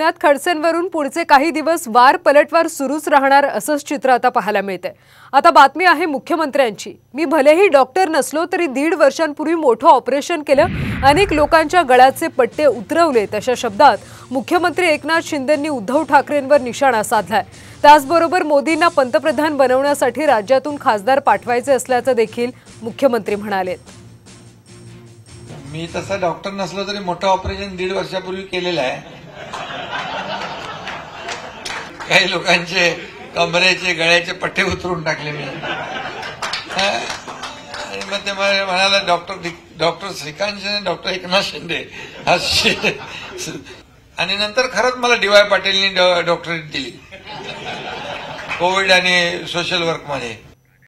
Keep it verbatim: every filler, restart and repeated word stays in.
एकनाथ खडसेंवरून पुढचे काही दिवस वार पलटवार सुरूच राहणार असंच चित्र आता पाहायला मिळतंय। आता बातमी आहे मुख्यमंत्र्यांची। मी भलेही डॉक्टर नसलो तरी दीड वर्षांपूर्वी मोठं ऑपरेशन केलं, अनेक लोकांच्या गळ्याचे पट्टे उतरवले, अशा शब्दात मुख्यमंत्री एकनाथ शिंदेंनी उद्धव ठाकरेंवर निशाणा साधलाय। त्याचबरोबर मोदींना पंतप्रधान बनवण्यासाठी राज्यातून खासदार पाठवायचे असल्याचं देखील मुख्यमंत्री म्हणाले। मी तसा डॉक्टर नसलो तरी मोठं ऑपरेशन दीड वर्षापूर्वी केलेलं आहे। काही लोकांचे कमरेचे गळ्याचे पट्टे उतरून टाकले मी। आणि मग ते म्हणाला doctor doctor Shrikant Shinde, doctor Eknath Shinde. आणि नंतर खरंच मला डी वाय पाटीलनी डॉक्टरेट दिली कोविड आणि सोशल वर्क मध्ये।